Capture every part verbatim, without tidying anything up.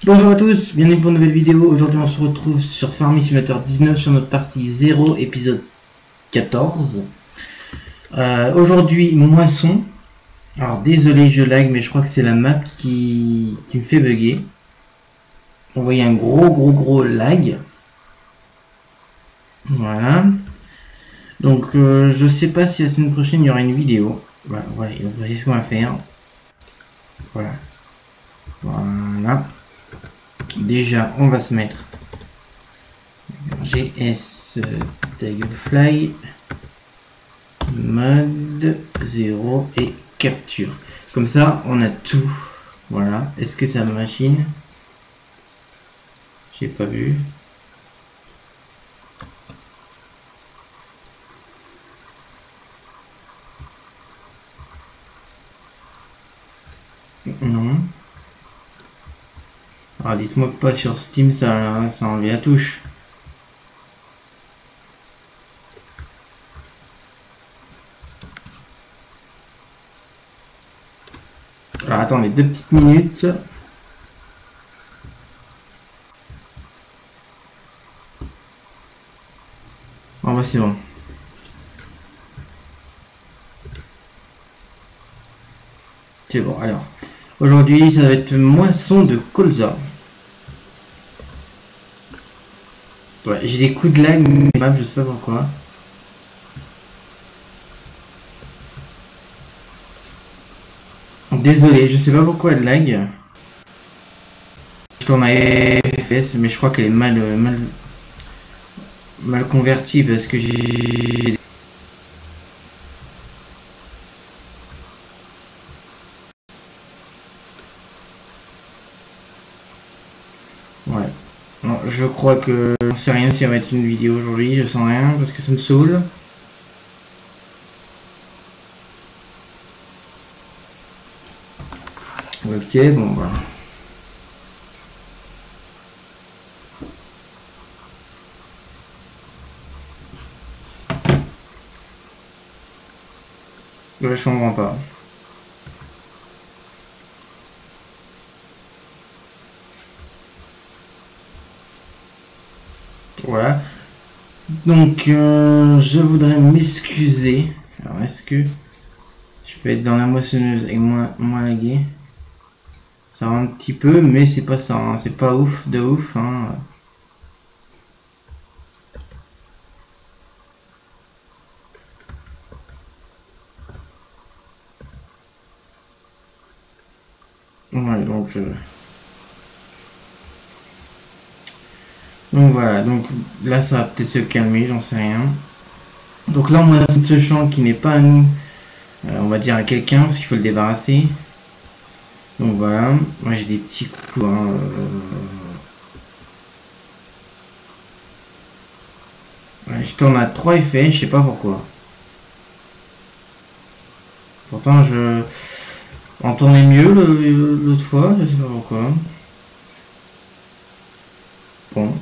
Bonjour à tous, bienvenue pour une nouvelle vidéo. Aujourd'hui on se retrouve sur Farming Simulator dix-neuf sur notre partie zéro, épisode quatorze. Euh, Aujourd'hui moisson. Alors désolé je lag mais je crois que c'est la map qui, qui me fait bugger. On voyait un gros gros gros lag. Voilà. Donc euh, je sais pas si la semaine prochaine il y aura une vidéo. Voilà, voilà il y a ce qu'on va faire. Voilà. Voilà. Déjà on va se mettre G S Taglefly mode zéro et capture. Comme ça on a tout. Voilà. Est-ce que c'est la machine? J'ai pas vu. Non. Alors dites-moi que pas sur Steam ça, ça enlève la touche. Alors attendez deux petites minutes. Oh bah c'est bon. C'est bon alors. Aujourd'hui ça va être moisson de colza. Ouais, j'ai des coups de lag, mais je sais pas pourquoi. Désolé, je sais pas pourquoi elle lag. Je tourne à F S, mais je crois qu'elle est mal, mal, mal convertie parce que j'ai. Ouais. Non, je crois que je sais rien si ça va être une vidéo aujourd'hui, je sens rien parce que ça me saoule. Ok, bon bah. Je comprends pas. Voilà. Donc euh, je voudrais m'excuser. Alors est-ce que je peux être dans la moissonneuse et moins, moins lagué? Ça va un petit peu, mais c'est pas ça, hein. C'est pas ouf de ouf. Hein. Ouais, donc, euh... donc voilà, donc là ça va peut-être se calmer, j'en sais rien. Donc là on a ce champ qui n'est pas à nous, euh, on va dire à quelqu'un parce qu'il faut le débarrasser. Donc voilà, moi j'ai des petits coups. Hein, euh... ouais, je tourne à trois effets, je sais pas pourquoi. Pourtant je en tournais mieux l'autre fois, je sais pas pourquoi. Bon.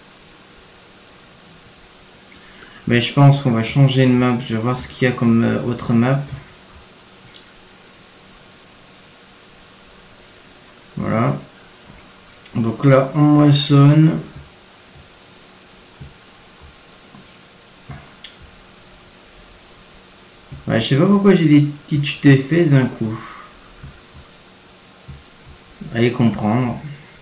Mais je pense qu'on va changer de map, je vais voir ce qu'il y a comme euh, autre map. Voilà. Donc là on moissonne. Ouais, je sais pas pourquoi j'ai des petites chutes d'effets d'un coup. Allez comprendre.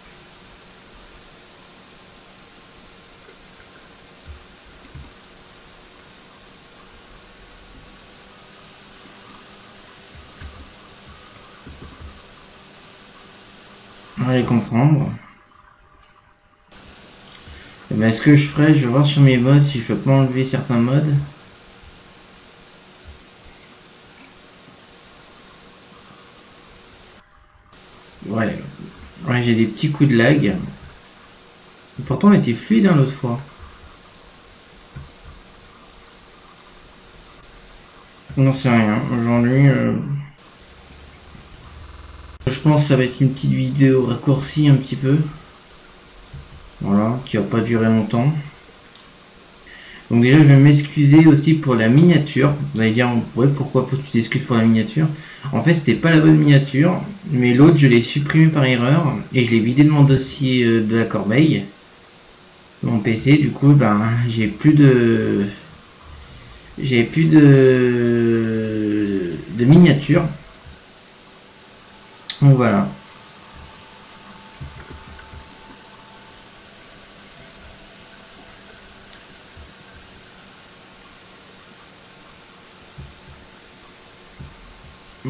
Allez comprendre. Et ben, ce que je ferai, je vais voir sur mes modes si je peux pas enlever certains modes. Ouais, ouais j'ai des petits coups de lag. Pourtant, on était fluide hein, l'autre fois. Non, c'est rien. Aujourd'hui, euh... je pense que ça va être une petite vidéo raccourcie un petit peu. Voilà, qui va pas durer longtemps. Donc déjà je vais m'excuser aussi pour la miniature. Vous allez dire ouais pourquoi faut que tu t'excuses pour la miniature. En fait c'était pas la bonne miniature, mais l'autre je l'ai supprimé par erreur et je l'ai vidé de mon dossier euh, de la corbeille. Mon P C, du coup ben j'ai plus de. J'ai plus de. de miniature. Donc voilà. Ouais.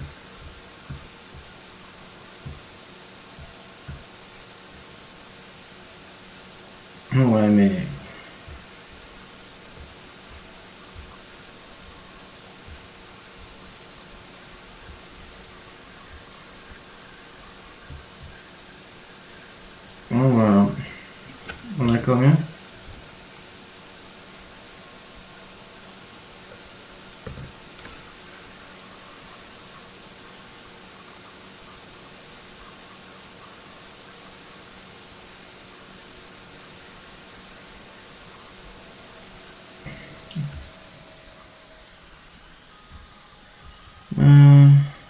Ouais, mais. Bon, voilà. On a combien? Euh...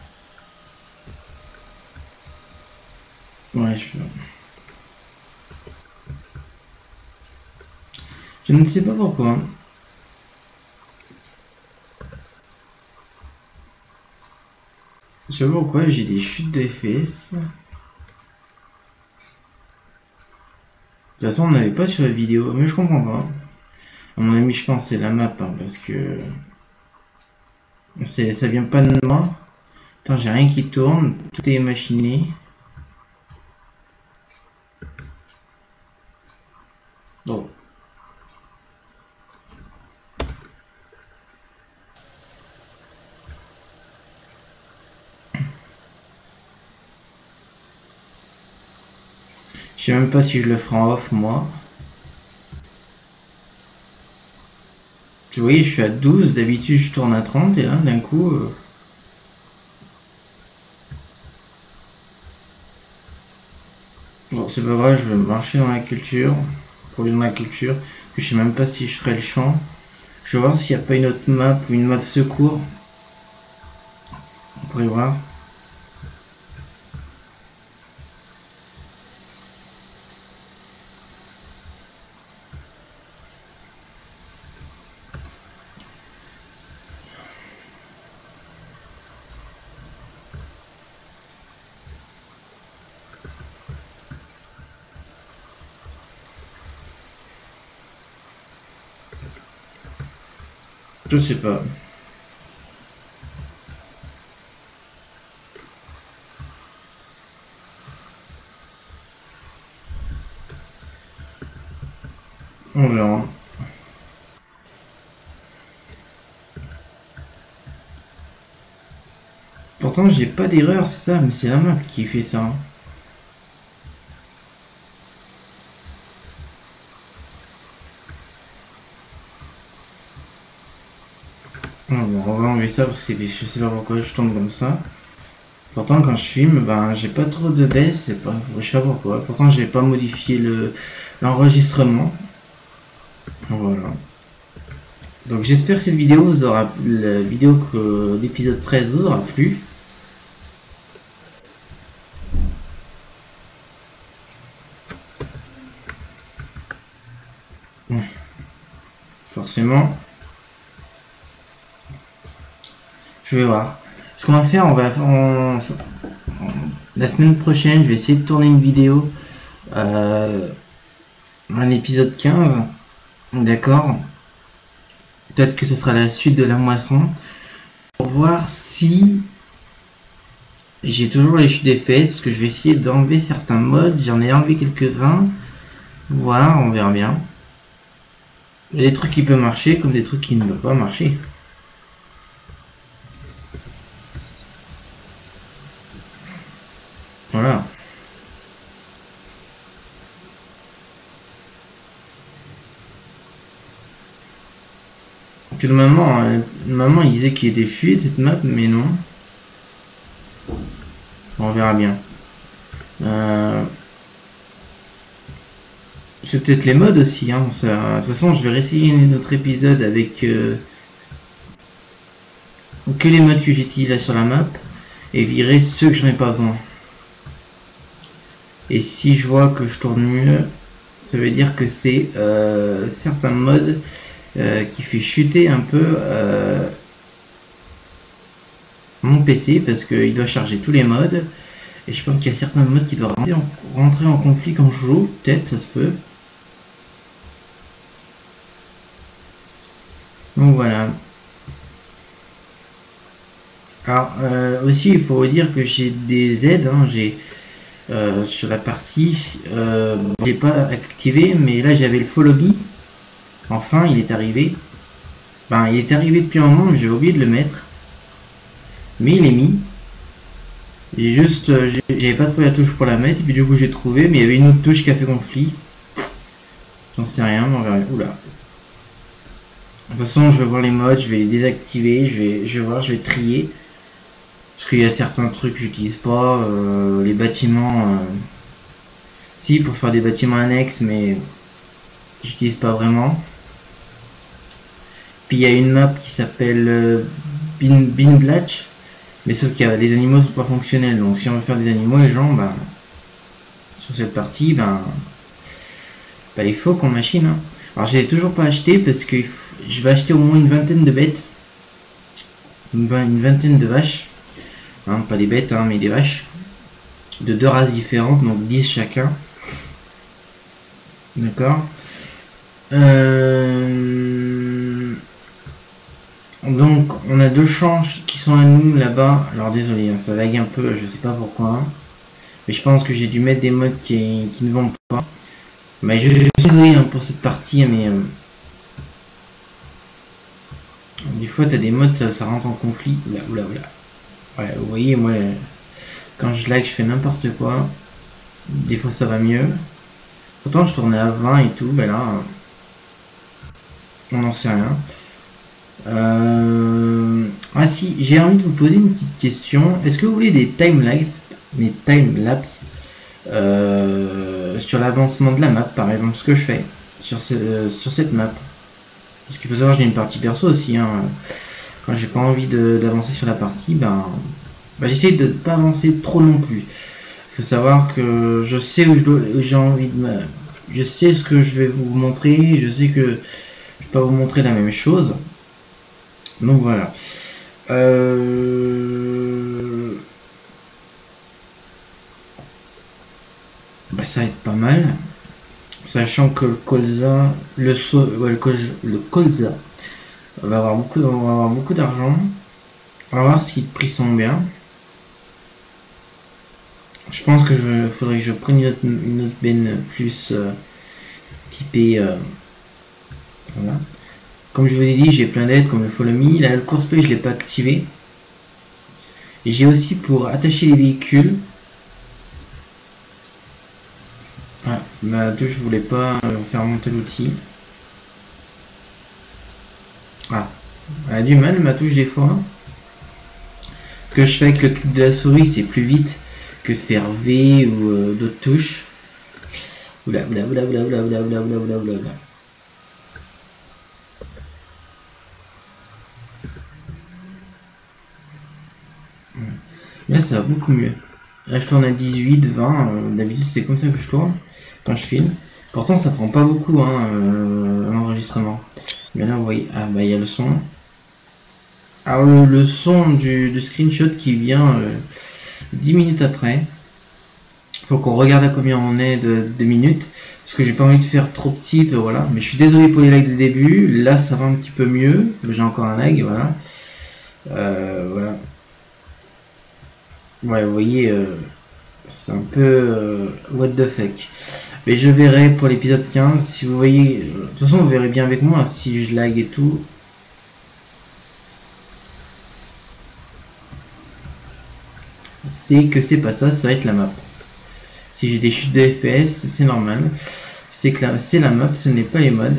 Ouais, je... je ne sais pas pourquoi. Je sais pas pourquoi j'ai des chutes de F P S. De toute façon, on n'avait pas sur la vidéo, mais je comprends pas. À mon avis, je pense que c'est la map, hein, parce que c'est, ça vient pas de moi. Attends, j'ai rien qui tourne, tout est machiné. Bon. Je sais même pas si je le ferai en off, moi. Vous voyez, je suis à douze, d'habitude je tourne à trente, et là, d'un coup... Euh... Bon, c'est pas grave, je vais marcher dans la culture, pour aller dans la culture. Je sais même pas si je ferai le champ. Je vais voir s'il n'y a pas une autre map ou une map secours. On pourrait voir. Je sais pas. On verra. Pourtant j'ai pas d'erreur, c'est ça, mais c'est la map qui fait ça. Bon, on va enlever ça parce que je sais pas pourquoi je tombe comme ça. Pourtant quand je filme, ben j'ai pas trop de baisse, c'est pas, je sais pas pourquoi. Pourtant j'ai pas modifié le l'enregistrement. Voilà. Donc j'espère que cette vidéo vous aura, la vidéo que l'épisode treize vous aura plu. Forcément. Je vais voir. Ce qu'on va faire, on va on, on, la semaine prochaine, je vais essayer de tourner une vidéo, euh, un épisode quinze, d'accord. Peut-être que ce sera la suite de la moisson, pour voir si j'ai toujours les chutes des fesses, que je vais essayer d'enlever certains modes. J'en ai enlevé quelques-uns, voir, on verra bien. Il y a des trucs qui peuvent marcher, comme des trucs qui ne peuvent pas marcher. Voilà. Que normalement, euh, normalement il disait qu'il y ait des fuites cette map, mais non. On verra bien. Euh, je c'est peut-être les modes aussi, hein, ça, de toute façon je vais réessayer un autre épisode avec euh, que les modes que j'utilise là sur la map et virer ceux que j'en ai pas besoin. Et si je vois que je tourne mieux, ça veut dire que c'est euh, certains modes euh, qui fait chuter un peu euh, mon P C parce qu'il doit charger tous les modes. Et je pense qu'il y a certains modes qui doivent rentrer en, rentrer en conflit quand je joue, peut-être, ça se peut. Donc voilà. Alors euh, aussi il faut dire que j'ai des aides, hein, j'ai euh, sur la partie, euh, j'ai pas activé, mais là j'avais le follow me. Enfin il est arrivé. Ben il est arrivé depuis un moment, mais j'ai oublié de le mettre. Mais il est mis. J'ai juste, euh, j'avais pas trouvé la touche pour la mettre, et puis du coup j'ai trouvé, mais il y avait une autre touche qui a fait conflit. J'en sais rien, mais on verra. Oula. De toute façon je vais voir les modes, je vais les désactiver, je vais, je vais voir, je vais trier. Parce qu'il y a certains trucs que j'utilise pas, euh, les bâtiments, euh, si pour faire des bâtiments annexes, mais j'utilise pas vraiment. Puis il y a une map qui s'appelle euh, Bin, Bin Blatch, mais sauf que les animaux sont pas fonctionnels, donc si on veut faire des animaux, les gens, bah, sur cette partie, ben, bah, il faut qu'on machine. Hein. Alors je l'ai toujours pas acheté parce que je vais acheter au moins une vingtaine de bêtes, une, une vingtaine de vaches. Hein, pas des bêtes, hein, mais des vaches de deux races différentes, donc dix chacun. D'accord. Euh... Donc on a deux changes qui sont à nous là-bas. Alors désolé, hein, ça lag un peu, je sais pas pourquoi. Mais je pense que j'ai dû mettre des modes qui, qui ne vont pas. Mais je suis désolé hein, pour cette partie, mais euh... des fois t'as des modes, ça, ça rentre en conflit. Oula, oula, oula. Ouais, vous voyez, moi, quand je lag, je fais n'importe quoi. Des fois, ça va mieux. Pourtant, je tournais à vingt et tout. Ben là, on n'en sait rien. Euh... Ah si, j'ai envie de vous poser une petite question. Est-ce que vous voulez des timelapses, des timelapses euh, sur l'avancement de la map, par exemple, ce que je fais sur, ce, euh, sur cette map? Parce qu'il faut savoir, j'ai une partie perso aussi. Hein. Quand j'ai pas envie d'avancer sur la partie, ben, ben j'essaie de ne pas avancer trop non plus. Il faut savoir que je sais où j'ai envie de me... Je sais ce que je vais vous montrer, je sais que je vais pas vous montrer la même chose. Donc voilà. Euh... Ben, ça va être pas mal. Sachant que le colza, le, so... ouais, le, col... le colza on va avoir beaucoup, on va avoir beaucoup d'argent. On va voir si les prix sont bien. Je pense que je faudrait que je prenne une autre, une autre benne plus euh, typée. Euh, voilà. Comme je vous ai dit, j'ai plein d'aides comme le follow me. Là, le courseplay, je l'ai pas activé. Et j'ai aussi pour attacher les véhicules. Voilà, ma touche, je voulais pas euh, faire monter l'outil. Ah, elle a du mal ma touche des fois. Ce que je fais avec le clic de la souris, c'est plus vite que de faire V ou euh, d'autres touches. Oula, oula, oula, oula, oula, oula, oula, oula, oula, oula. Là, ça va beaucoup mieux. Là, je tourne à dix-huit, vingt. Euh, D'habitude, c'est comme ça que je tourne quand je filme. Pourtant, ça prend pas beaucoup hein, euh, l'enregistrement. Mais là, vous voyez, ah bah il y a le son. Alors le, le son du, du screenshot qui vient euh, dix minutes après. Faut qu'on regarde à combien on est de, de minutes. Parce que j'ai pas envie de faire trop petit, voilà. Mais je suis désolé pour les lags de début. Là ça va un petit peu mieux. J'ai encore un lag, voilà. Euh, voilà. Ouais, vous voyez, euh, c'est un peu euh, what the fuck. Mais je verrai pour l'épisode quinze. Si vous voyez, euh, de toute façon vous verrez bien avec moi si je lag et tout. C'est que c'est pas ça, ça va être la map. Si j'ai des chutes de F P S, c'est normal. C'est que c'est la map, ce n'est pas les modes.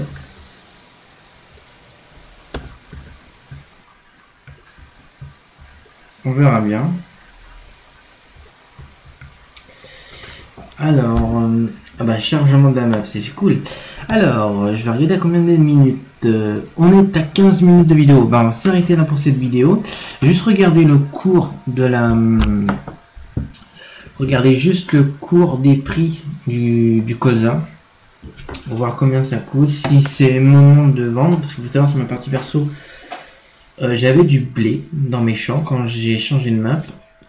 On verra bien. Alors, euh, Ah bah chargement de la map, c'est cool. Alors, je vais regarder à combien de minutes. Euh, on est à quinze minutes de vidéo. Bah on va s'arrêter là pour cette vidéo. Juste regarder le cours de la... Regardez juste le cours des prix du, du colza. Pour voir combien ça coûte. Si c'est le moment de vendre. Parce qu'il faut savoir sur ma partie perso, euh, j'avais du blé dans mes champs quand j'ai changé de map.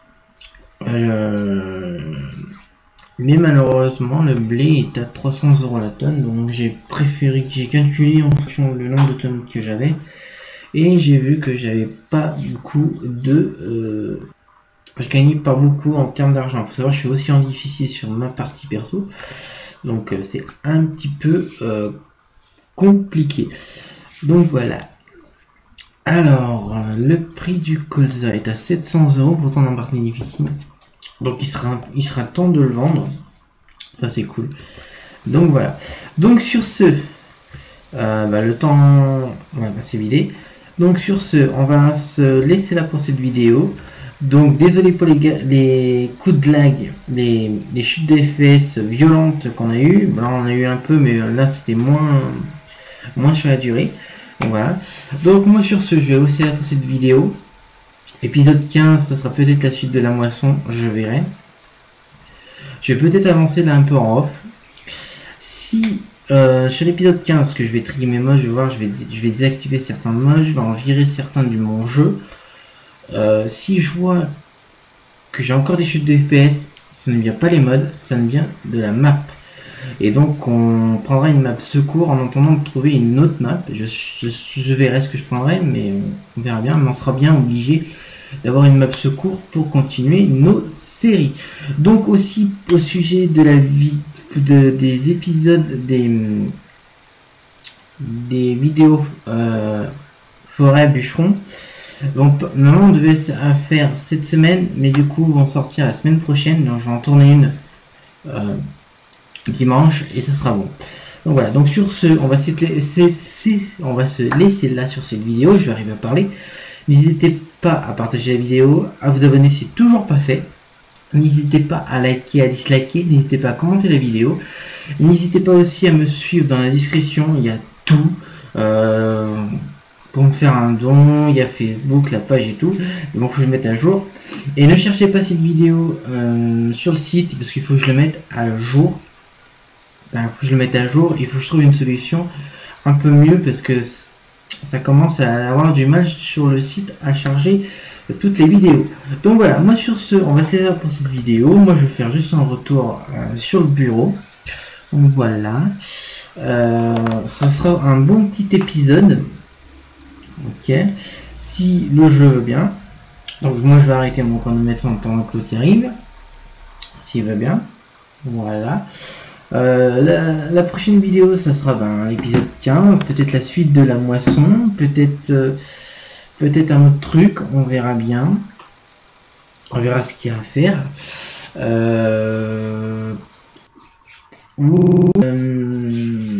Euh... Mais malheureusement le blé est à trois cents euros la tonne, donc j'ai préféré, j'ai calculé en fonction du nombre de tonnes que j'avais, et j'ai vu que j'avais pas beaucoup de... Euh, je gagnais pas beaucoup en termes d'argent. Il faut savoir que je suis aussi en difficile sur ma partie perso, donc euh, c'est un petit peu euh, compliqué. Donc voilà. Alors, euh, le prix du colza est à sept cents euros, pourtant dans partie difficile. Donc il sera, il sera temps de le vendre. Ça c'est cool. Donc voilà. Donc sur ce, euh, bah, le temps ouais, bah, c'est vidé. Donc sur ce, on va se laisser là pour cette vidéo. Donc désolé pour les, les coups de lag, les, les chutes de F P S violentes qu'on a eu. Là on a eu un peu, mais là c'était moins, moins sur la durée. Donc voilà. Donc moi sur ce, je vais aussi laisser cette vidéo. Épisode quinze, ça sera peut-être la suite de la moisson, je verrai. Je vais peut-être avancer là un peu en off. Si euh, sur l'épisode quinze, que je vais trier mes mods, je vais voir, je vais, je vais désactiver certains mods, je vais en virer certains de mon jeu. Euh, si je vois que j'ai encore des chutes de F P S, ça ne vient pas les mods, ça ne vient de la map. Et donc on prendra une map secours en attendant de trouver une autre map. Je, je, je verrai ce que je prendrai, mais on verra bien. Mais on sera bien obligé d'avoir une map secours pour continuer nos séries. Donc aussi au sujet de la vie de, des épisodes des, des vidéos euh, forêt bûcheron. Donc normalement on devait faire cette semaine, mais du coup on va sortir la semaine prochaine. Donc je vais en tourner une euh, dimanche et ça sera bon. Donc voilà, donc sur ce, on va, on va se laisser là sur cette vidéo. Je vais arriver à parler. N'hésitez pas à partager la vidéo, à vous abonner si c'est toujours pas fait. N'hésitez pas à liker, à disliker, n'hésitez pas à commenter la vidéo. N'hésitez pas aussi à me suivre dans la description, il y a tout. Euh, pour me faire un don, il y a Facebook, la page et tout. Mais bon, faut que je le mette à jour. Et ne cherchez pas cette vidéo euh, sur le site, parce qu'il faut que je le mette à jour. Il faut que je le mette à jour, il faut que je trouve une solution un peu mieux, parce que ça commence à avoir du mal sur le site à charger toutes les vidéos. Donc voilà, moi sur ce, on va se laisser pour cette vidéo. Moi je vais faire juste un retour euh, sur le bureau. Donc voilà, euh, ça sera un bon petit épisode. Ok, si le jeu veut bien. Donc moi je vais arrêter mon chronomètre en temps que l'autre arrive, s'il veut bien. Voilà. Euh, la, la prochaine vidéo, ça sera ben, l'épisode quinze, peut-être la suite de la moisson, peut-être euh, peut-être un autre truc, on verra bien. On verra ce qu'il y a à faire. Euh, ou, euh,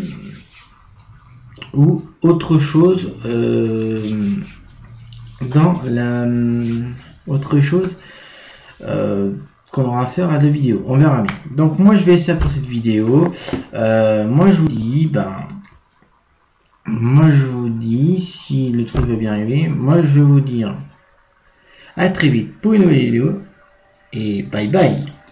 ou autre chose euh, dans la autre chose euh, qu'on aura à faire à la vidéo, on verra bien. Donc moi je vais essayer pour cette vidéo. Euh, moi je vous dis, ben, moi je vous dis, si le truc va bien arriver, moi je vais vous dire à très vite pour une nouvelle vidéo et bye bye.